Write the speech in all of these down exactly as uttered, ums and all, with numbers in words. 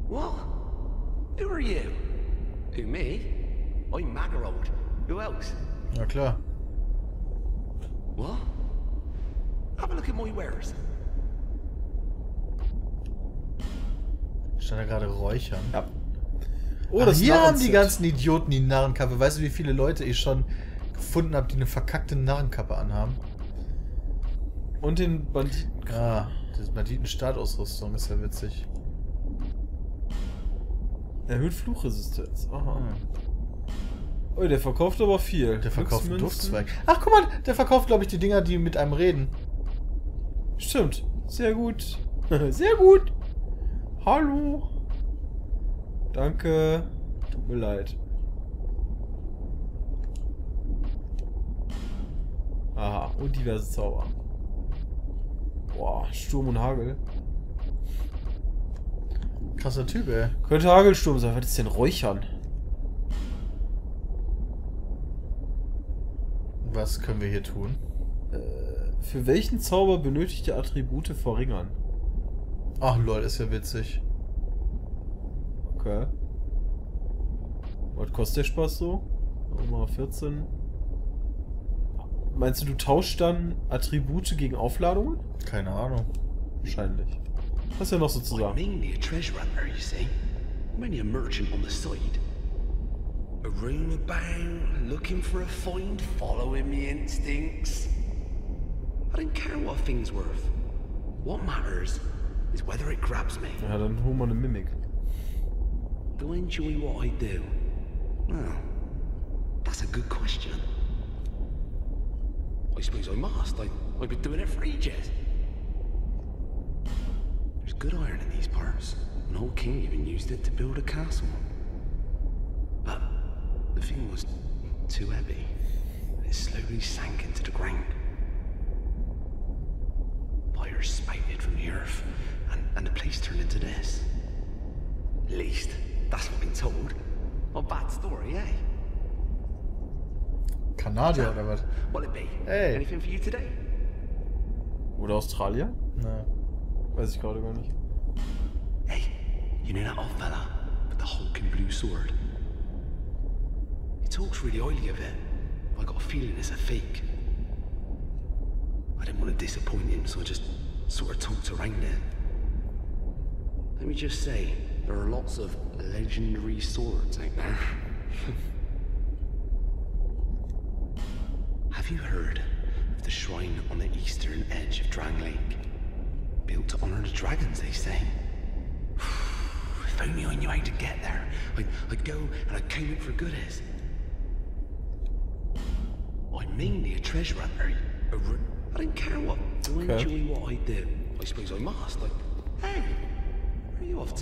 What? Who are you? Who, me? I'm Magarold. Who else? Ja klar. What? Have a look at my wares. Stand da gerade räuchern. Ja. Oh, Ach, das hier haben die Narrenset. ganzen Idioten die Narrenkappe. Weißt du, wie viele Leute ich schon gefunden habe, die eine verkackte Narrenkappe anhaben? Und den Banditen. Ah, diese Banditen-Startausrüstung ist ja witzig. Erhöht Fluchresistenz. Aha. Hm. Oh, der verkauft aber viel. Der verkauft einen Glücksmünzen. Duftzweig. Ach, guck mal, der verkauft, glaube ich, die Dinger, die mit einem reden. Stimmt. Sehr gut. Sehr gut. Hallo. Danke. Tut mir leid. Aha. Und diverse Zauber. Boah, Sturm und Hagel. Krasser Typ, ey. Könnte Hagelsturm sein. Was ist denn Räuchern? Was können wir hier tun? Äh, für welchen Zauber benötigte Attribute verringern? Ach lol, ist ja witzig. Okay. Was kostet der Spaß so? Mal vierzehn. Meinst du, du tauschst dann Attribute gegen Aufladungen? Keine Ahnung. Wahrscheinlich. Was ist ja noch so zu I'm sagen? mainly a treasure hunter, you see. Mainly a merchant on the side. A room about, looking for a find, following me instincts. I don't care what a thing's worth. What matters is whether it grabs me. Ja, dann holen wir eine Mimik. Do I enjoy what I do? Well, that's a good question. I suppose I must. I, I've been doing it for ages. There's good iron in these parts. An old king even used it to build a castle. But the thing was too heavy. It slowly sank into the ground. Fire spouted from the earth, and, and the place turned into this. At least, that's what I've been told. A bad story, eh? Kanadier oder was? What'll it be? Hey. Anything for you today? Oder Australier? Na. Weiß ich gerade gar nicht. Hey, you know that old fella with the hulking blue sword? He talks really highly of it. I got a feeling it's a fake. I didn't want to disappoint him, so I just sort of talked around it. Let me just say, there are lots of legendary swords out there. Have you heard of the shrine on the eastern edge of Drang Lake? Built to honor the dragons, they say. If only I knew how to get there. I'd, I'd go and I'd count it for goodies. I'm mainly a treasure hunter. A ru- I don't care what. Do I Okay. enjoy what I do? I suppose I must. Like, hey, where are you off to?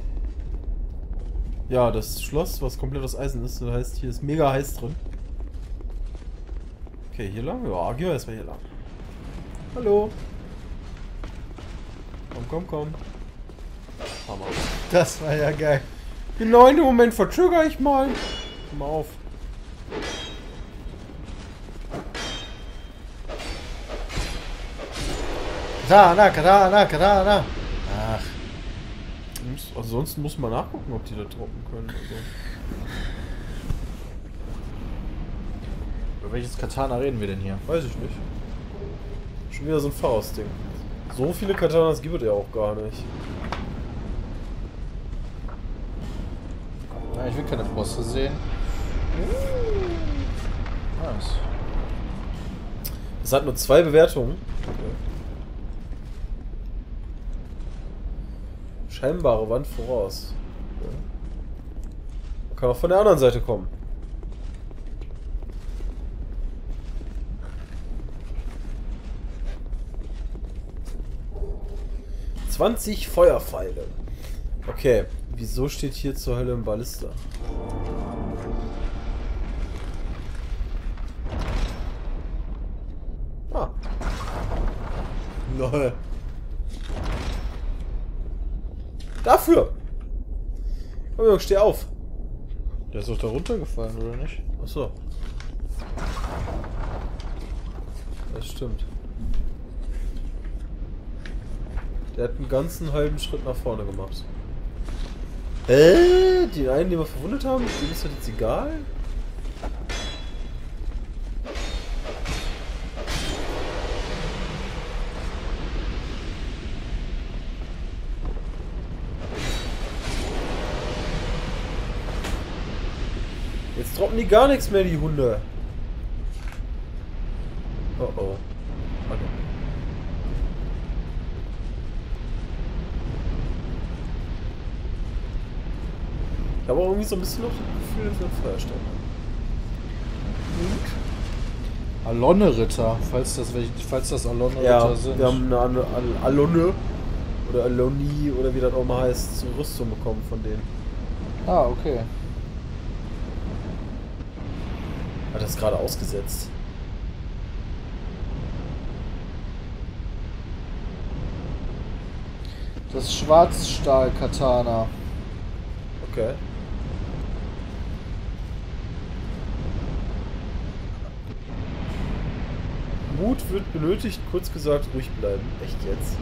Ja, das Schloss, was komplett aus Eisen ist, das heißt, hier ist mega heiß drin. Okay, hier lang? Ja, gehen wir erstmal hier lang. Hallo. Komm, komm, komm. Hammer. Das war ja geil. Genau in dem Moment verzögere ich mal. Komm mal auf. Katana, Katana, Katana. Ach, Muss- Ansonsten muss man nachgucken, ob die da droppen können. Also. über welches Katana reden wir denn hier? Weiß ich nicht. Schon wieder so ein Faust-Ding. So viele Katanas gibt es ja auch gar nicht. Ja, ich will keine Bosse sehen. Nice. Es hat nur zwei Bewertungen. Scheinbare Wand voraus. Kann auch von der anderen Seite kommen. zwanzig Feuerpfeile. Okay, wieso steht hier zur Hölle ein Ballista? Ah. Lol. Dafür! Komm Junge, steh auf! Der ist doch da runtergefallen, oder nicht? Achso. Das stimmt. Der hat einen ganzen halben Schritt nach vorne gemacht. Äh, den einen, den wir verwundet haben, dem ist das jetzt egal? Jetzt droppen die gar nichts mehr, die Hunde. Oh oh. Okay. Ich habe auch irgendwie so ein bisschen noch das Gefühl, dass wir ein Feuerstein haben. Alonne-Ritter, falls das, welche- falls das Alonne-Ritter Ja, sind. wir haben eine Al Al Alone oder Aloni oder wie das auch mal heißt, zur Rüstung bekommen von denen. Ah, okay. Hat das gerade ausgesetzt? Das Schwarzstahl-Katana. Okay. Mut wird benötigt, kurz gesagt, ruhig bleiben. Echt jetzt?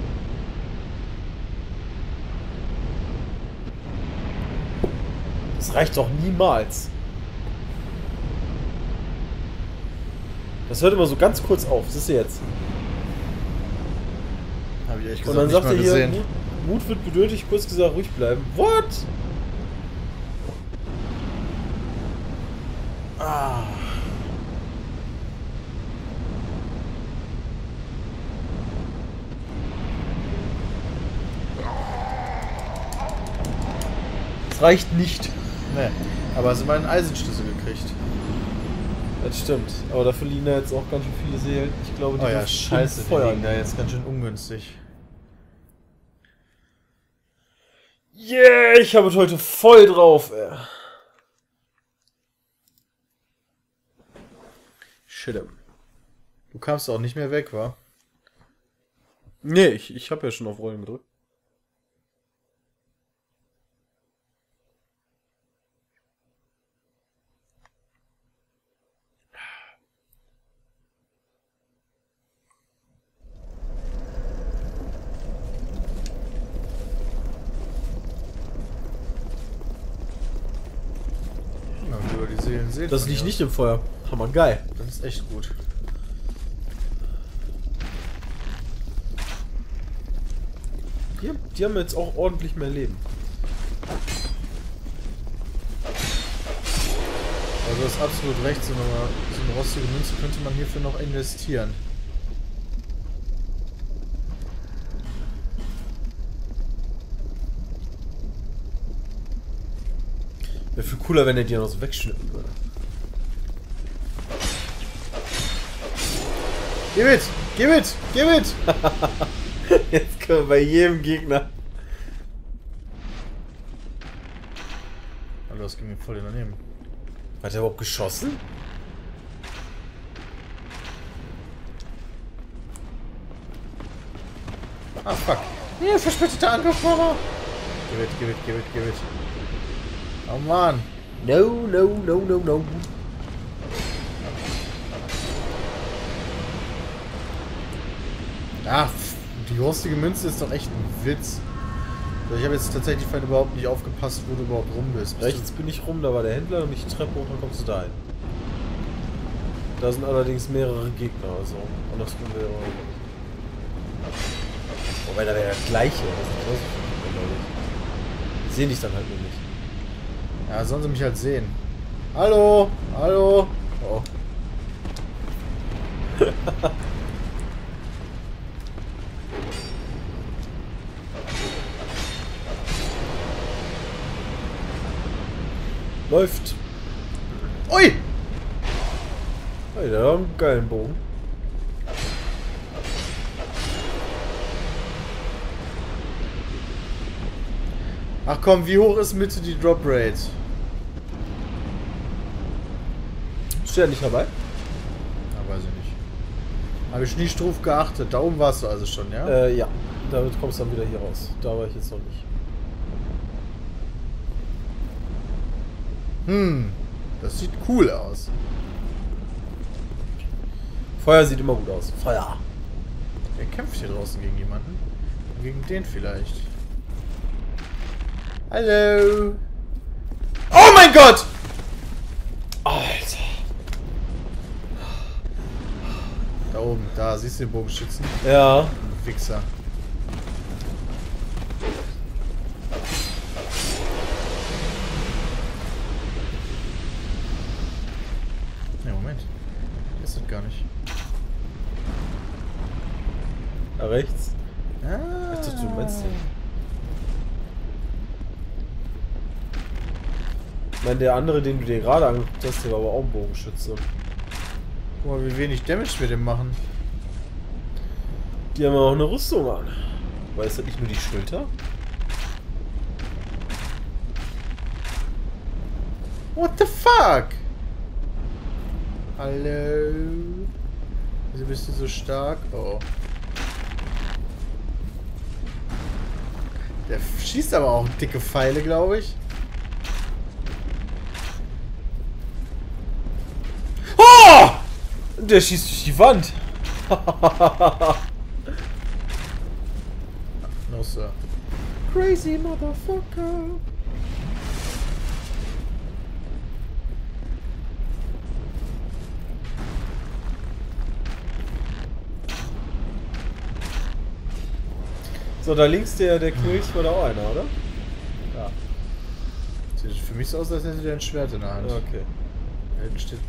Das reicht doch niemals. Das hört immer so ganz kurz auf. Das ist jetzt. Habe ich ehrlich Und gesagt dann nicht sagt mal er hier, gesehen. Mut, Mut wird benötigt, kurz gesagt, ruhig bleiben. What? Ah. Das reicht nicht. Nee, aber sie haben einen Eisenschlüssel gekriegt. Das stimmt. Aber dafür liegen da jetzt auch ganz schön viele Seelen. Ich glaube, die Oh ja, dürfen scheiße, die Feuer. liegen da jetzt ganz schön ungünstig. Yeah, ich habe es heute voll drauf, ey. Shit. Du kamst auch nicht mehr weg, wa? Nee, ich, ich habe ja schon auf Rollen gedrückt. Ja, über die Seelen sehen. Das von liegt mir nicht im Feuer. Hammer geil. aus. Das ist echt gut. Die, die haben jetzt auch ordentlich mehr Leben. Also du hast absolut recht, so eine, so eine rostige Münze könnte man hierfür noch investieren. Wäre viel cooler, wenn er die noch so wegschnippen würde. Gib it! Gib it! Gib it! Jetzt können wir bei jedem Gegner. Alter, das ging mir voll daneben. Hat er überhaupt geschossen? Ah, fuck. Nee, verspäteter Angriff, Mama! Gib it, gib it, gib it, gib it. Oh Mann! No, no, no, no, no. Ah, pff, die rostige Münze ist doch echt ein Witz. Ich habe jetzt tatsächlich vorhin überhaupt nicht aufgepasst, wo du überhaupt rum bist. Bist Rechts bin ich rum, da war der Händler und ich die Treppe hoch, dann kommst du da hin. Da sind allerdings mehrere Gegner, also andersrum wäre. Wobei da wäre ja das gleiche. Das ist genauso viel, glaube ich. Die sehen dich dann halt nur nicht. du? Ja, sollen sie mich halt sehen. Hallo! Hallo! Oh. Läuft. Ui! Hey, der hat einen geilen Bogen. Ach komm, wie hoch ist Mitte die Drop Rate? Bist du ja nicht dabei? Ja, weiß ich nicht. Habe ich nicht drauf geachtet. Da oben warst du also schon, ja? Äh, ja. Damit kommst du dann wieder hier raus. Da war ich jetzt noch nicht. Hm, das sieht cool aus. Feuer sieht immer gut aus. Feuer. Wer kämpft hier draußen gegen jemanden? Gegen den vielleicht. Hallo. Oh mein Gott! Alter. Da oben, da, siehst du den Bogenschützen? Ja. Wichser. Ne, Moment. Das ist das gar nicht. Da rechts. Ah. Ich dachte, du meinst den. Ich meine, der andere, den du dir gerade angeguckt hast, der war aber auch ein Bogenschütze. Guck mal, wie wenig Damage wir dem machen. Die haben auch eine Rüstung an. War das nicht nur die Schulter? What the fuck? Hallo? Wieso bist du so stark? Oh. Der schießt aber auch dicke Pfeile, glaube ich. Oh! Der schießt durch die Wand. No, sir. Crazy motherfucker. So, da links der, der Knilch war da auch einer, oder? Ja. Sieht für mich so aus, als hätte der ein Schwert in der Hand. Okay. Da hinten steht.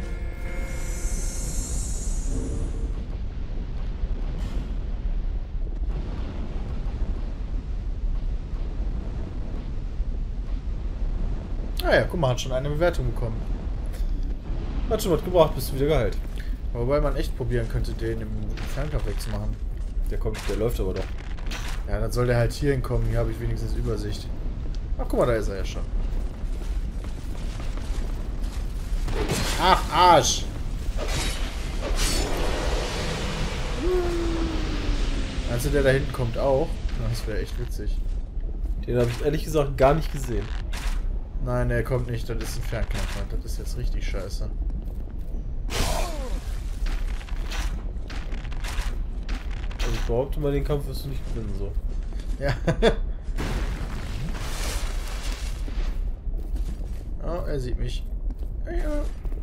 Ah ja, guck mal, hat schon eine Bewertung bekommen. Hat schon was gebracht, bist du wieder geheilt. Wobei man echt probieren könnte, den im Fernkampf wegzumachen. Der kommt, der läuft aber doch. Ja, dann soll der halt hier hinkommen. Hier habe ich wenigstens Übersicht. Ach, guck mal, da ist er ja schon. Ach, Arsch! Meinst du, der da hinten kommt auch? Na, das wäre echt witzig. Den habe ich ehrlich gesagt gar nicht gesehen. Nein, der kommt nicht. Das ist ein Fernkämpfer. Das ist jetzt richtig scheiße. Also ich behaupte mal, den Kampf wirst du nicht gewinnen, so. Ja. Oh, er sieht mich. Ja.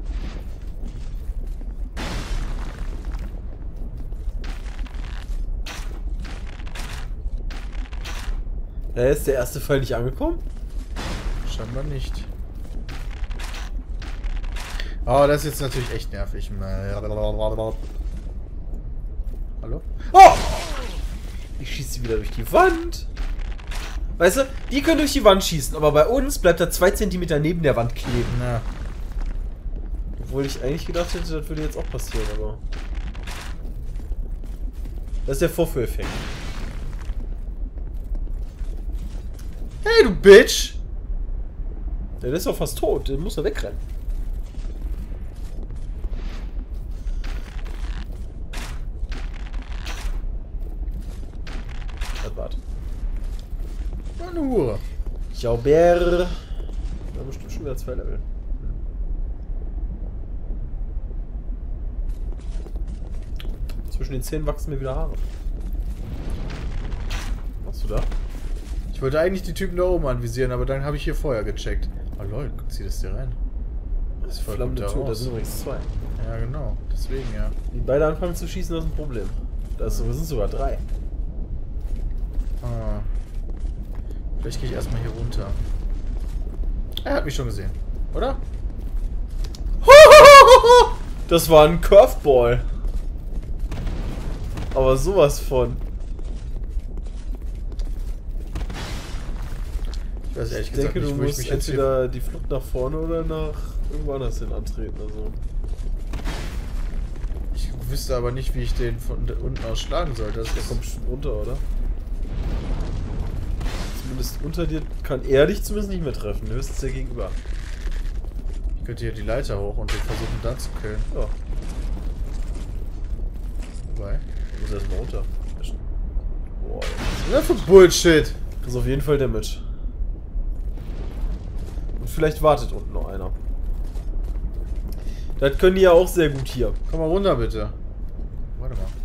Ja, ist der erste Fall nicht angekommen? Scheinbar nicht. Oh, das ist jetzt natürlich echt nervig. Hallo? Oh! Ich schieße sie wieder durch die Wand. Weißt du, die können durch die Wand schießen, aber bei uns bleibt er zwei Zentimeter neben der Wand kleben. Na. Obwohl ich eigentlich gedacht hätte, das würde jetzt auch passieren, aber... Das ist der Vorführeffekt. Hey, du Bitch! Der ist doch fast tot, den muss er wegrennen. Warte. Eine Hure. Jauber. Wir haben bestimmt schon wieder zwei Level. Zwischen den Zähnen wachsen mir wieder Haare. Was machst du da? Ich wollte eigentlich die Typen da oben anvisieren, aber dann habe ich hier vorher gecheckt. Oh lol, zieh das dir rein. Das ist flammende Tür, das sind übrigens zwei. Ja, genau. Deswegen, ja. Die beide anfangen zu schießen, das ist ein Problem. Das sind sogar drei. Ah. Vielleicht gehe ich erstmal hier runter. Er hat mich schon gesehen, oder? Das war ein Curveball. Aber sowas von. Ich weiß ehrlich Ich gesagt denke, nicht, du wo ich musst mich jetzt hier... entweder die Flucht nach vorne oder nach irgendwo anders hin antreten. Also. Ich wüsste aber nicht, wie ich den von unten aus schlagen sollte. Das Der ist... kommt bestimmt runter, oder? Zumindest unter dir kann er dich zumindest nicht mehr treffen. Höchstens der Gegenüber. Ich könnte hier die Leiter hoch und den versuchen da zu killen. Ja. Wobei. Ich muss erstmal runter. Boah, Was ist das für Bullshit? das ist auf jeden Fall Damage. Und vielleicht wartet unten noch einer. Das können die ja auch sehr gut hier. Komm mal runter, bitte. Warte mal.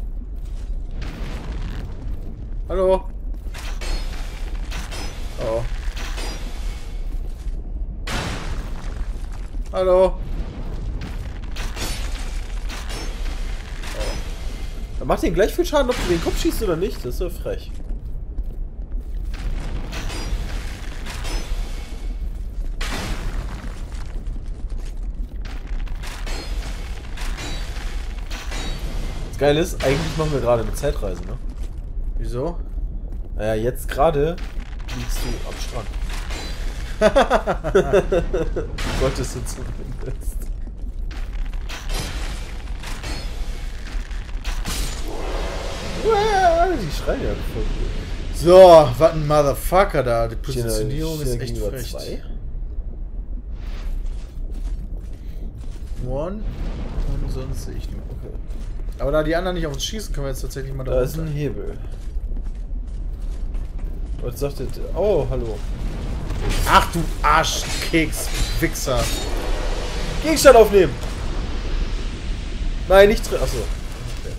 Hallo? Oh. Hallo. Dann macht den gleich viel Schaden, ob du den Kopf schießt oder nicht. Das ist ja frech. Das Geile ist, eigentlich machen wir gerade eine Zeitreise, ne? Wieso? Naja, jetzt gerade liegst du am Strand. Solltest du zumindest. Die schreien ja voll gut. So, was ein Motherfucker da. Die Positionierung ist echt frech. Zwei. One. Und sonst sehe ich nur. Okay. Aber da die anderen nicht auf uns schießen, können wir jetzt tatsächlich mal da Da ist ein Hebel. Was sagt der? Oh, hallo. Ach du Arschkeks, Wichser. Gegenstand aufnehmen! Nein, nicht drin. Achso. Okay.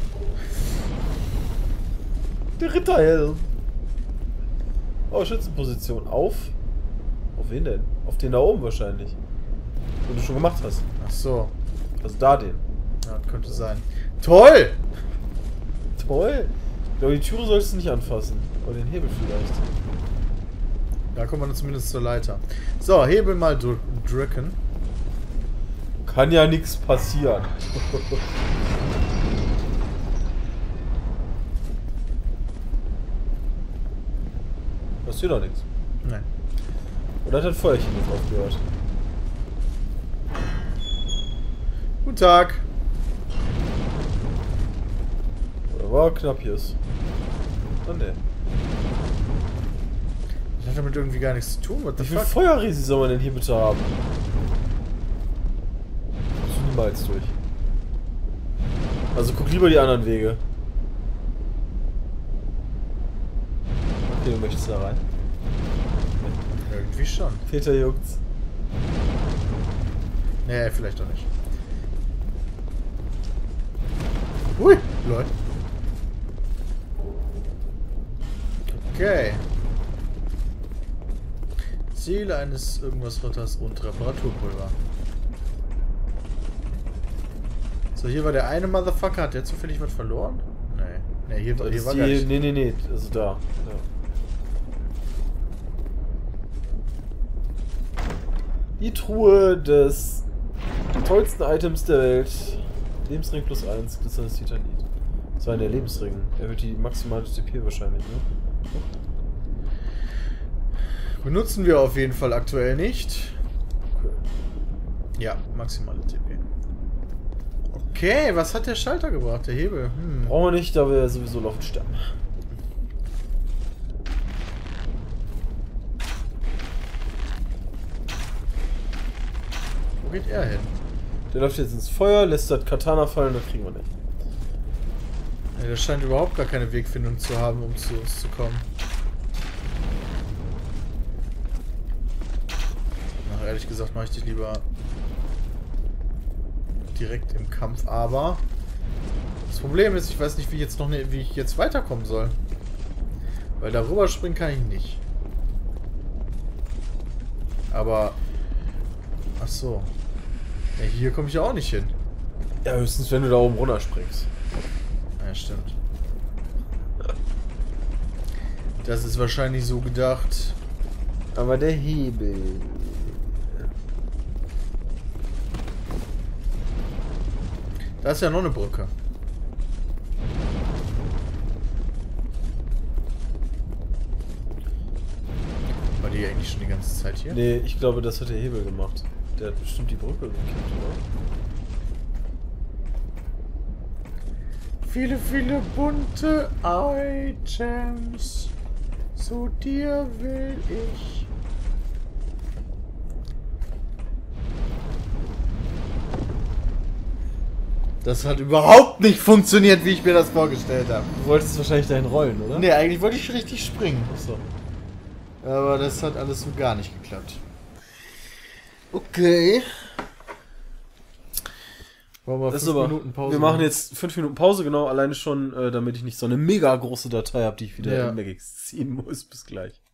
Der Ritterhelm. Oh, Schützenposition. Auf? Auf wen denn? Auf den da oben wahrscheinlich. Den du schon gemacht hast. Ach so. Also da den. Ja, das könnte sein. Toll! Toll! Ich glaube, die Türe solltest du nicht anfassen. Oder den Hebel vielleicht. Da kommt man zumindest zur Leiter. So, Hebel mal dr drücken. Kann ja nichts passieren. Passiert doch nichts. Nein. Oder hat das Feuerchen jetzt aufgehört? Guten Tag. Oder war knapp hier ist. Oh ne. Das hat damit irgendwie gar nichts zu tun. What the Wie viel fuck? Feuerresi soll man denn hier bitte haben? Kommst du niemals durch. Also guck lieber die anderen Wege. Okay, du möchtest da rein. Irgendwie schon. Peter juckt's. Nee, vielleicht doch nicht. Ui, lol. Okay. Ziel eines irgendwas Ritters und Reparaturpulver. So, hier war der eine Motherfucker. Hat der zufällig was verloren? Nee. Nee, hier, Das hier ist war die, gar nicht. nee, nee, nee. Also da. da. Die Truhe des tollsten Items der Welt. Lebensring plus eins, glitzerndes Titanit. Das war in der Lebensring. Erhöht die maximale T P wahrscheinlich, ne? Benutzen wir auf jeden Fall aktuell nicht. Okay. Ja, maximale T P. Okay, was hat der Schalter gebracht? Der Hebel. Hm. Brauchen wir nicht, da wir ja sowieso laufend sterben. Wo geht er hin? Der läuft jetzt ins Feuer, lässt das Katana fallen, das kriegen wir nicht. Ja, der scheint überhaupt gar keine Wegfindung zu haben, um zu uns zu kommen. Ach, ehrlich gesagt mache ich dich lieber direkt im Kampf, aber das Problem ist, ich weiß nicht, wie, jetzt noch ne, wie ich jetzt weiterkommen soll. Weil darüber springen kann ich nicht. Aber... Ach so. Ja, hier komme ich ja auch nicht hin. Ja, höchstens, wenn du da oben runter springst. Ja, stimmt. Das ist wahrscheinlich so gedacht. Aber der Hebel... Da ist ja noch eine Brücke. War die eigentlich schon die ganze Zeit hier? Nee, ich glaube, das hat der Hebel gemacht. Der hat bestimmt die Brücke gekippt, oder? Viele, viele bunte Items. Zu dir will ich. Das hat überhaupt nicht funktioniert, wie ich mir das vorgestellt habe. Du wolltest wahrscheinlich dahin rollen, oder? Ne, eigentlich wollte ich richtig springen. Achso. Aber das hat alles so gar nicht geklappt. Okay. Wollen wir Das ist fünf aber, Minuten Pause wir machen jetzt fünf Minuten Pause, genau, alleine schon, äh, damit ich nicht so eine mega große Datei habe, die ich wieder Ja. in Magix ziehen muss. Bis gleich.